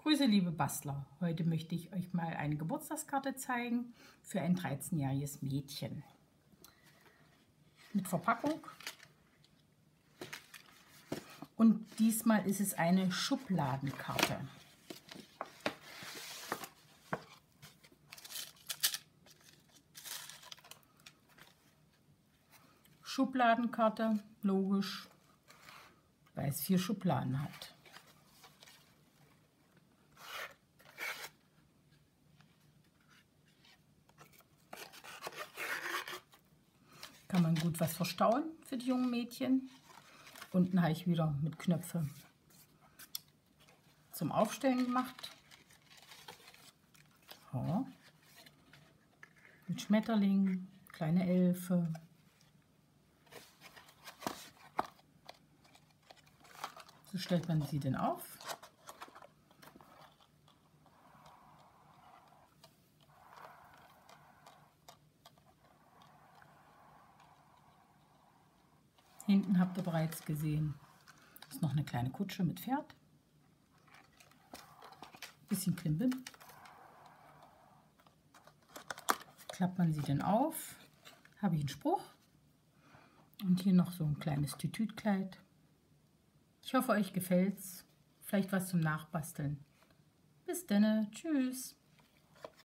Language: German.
Grüße, liebe Bastler. Heute möchte ich euch mal eine Geburtstagskarte zeigen für ein 13-jähriges Mädchen. Mit Verpackung. Und diesmal ist es eine Schubladenkarte. Schubladenkarte, logisch, weil es 4 Schubladen hat. Kann man gut was verstauen für die jungen Mädchen. Unten habe ich wieder mit Knöpfe zum Aufstellen gemacht. So. Mit Schmetterling, kleine Elfe. So stellt man sie denn auf. Hinten habt ihr bereits gesehen, ist noch eine kleine Kutsche mit Pferd. Bisschen Klimbim. Klappt man sie denn auf, habe ich einen Spruch. Und hier noch so ein kleines Tütütkleid. Ich hoffe, euch gefällt's. Vielleicht was zum Nachbasteln. Bis dann, tschüss.